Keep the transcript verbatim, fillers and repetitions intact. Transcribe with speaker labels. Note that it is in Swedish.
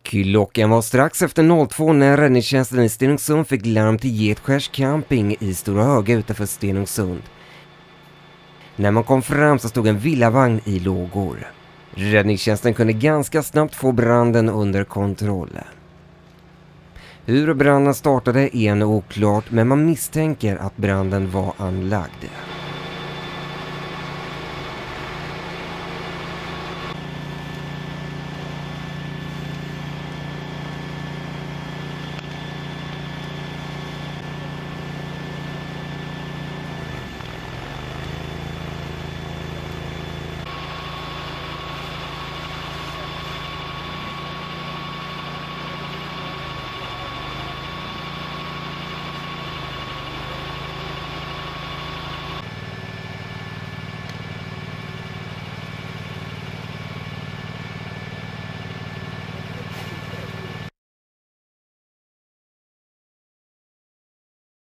Speaker 1: Klockan var strax efter två när räddningstjänsten i Stenungsund fick larm till Getskärs camping i Stora Höga utanför Stenungsund. När man kom fram så stod en villavagn i lågor. Räddningstjänsten kunde ganska snabbt få branden under kontroll. Hur branden startade är ännu oklart, men man misstänker att branden var anlagd.